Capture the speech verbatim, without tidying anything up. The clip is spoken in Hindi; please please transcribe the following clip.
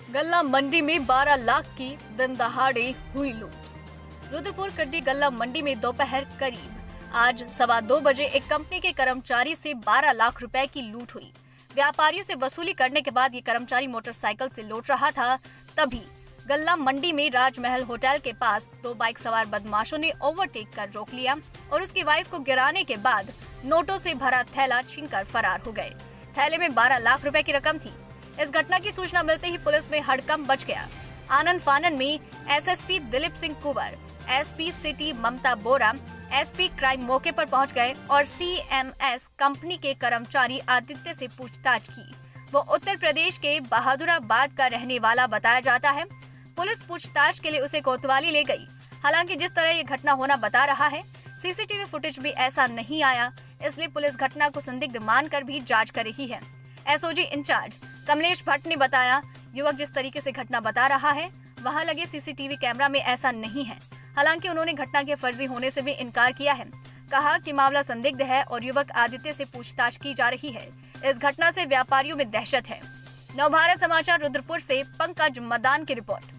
गल्ला मंडी में बारह लाख की दिन दहाड़े हुई लूट। रुद्रपुर कड्डी गल्ला मंडी में दोपहर करीब आज सवा दो बजे एक कंपनी के कर्मचारी से बारह लाख रुपए की लूट हुई। व्यापारियों से वसूली करने के बाद ये कर्मचारी मोटरसाइकिल से लौट रहा था, तभी गल्ला मंडी में राजमहल होटल के पास दो बाइक सवार बदमाशों ने ओवरटेक कर रोक लिया और उसकी वाइफ को गिराने के बाद नोटों से भरा थैला छीनकर फरार हो गए। थैले में बारह लाख रुपए की रकम थी। इस घटना की सूचना मिलते ही पुलिस में हड़कंप मच गया। आनन फानन में SSP Dilip Singh Kunwar, SP city Mamta Bora, SP crime मौके पर पहुंच गए और सीएमएस कंपनी के कर्मचारी आदित्य से पूछताछ की। वो उत्तर प्रदेश के बहादुराबाद का रहने वाला बताया जाता है। पुलिस पूछताछ के लिए उसे कोतवाली ले गई। हालांकि जिस तरह ये घटना होना बता रहा है, सीसीटीवी फुटेज भी ऐसा नहीं आया, इसलिए पुलिस घटना को संदिग्ध मानकर भी जांच कर रही है। एसओजी इंचार्ज कमलेश भट्ट ने बताया, युवक जिस तरीके से घटना बता रहा है, वहां लगे सीसीटीवी कैमरा में ऐसा नहीं है। हालांकि उन्होंने घटना के फर्जी होने से भी इनकार किया है। कहा कि मामला संदिग्ध है और युवक आदित्य से पूछताछ की जा रही है। इस घटना से व्यापारियों में दहशत है। नवभारत समाचार रुद्रपुर से पंकज मदान की रिपोर्ट।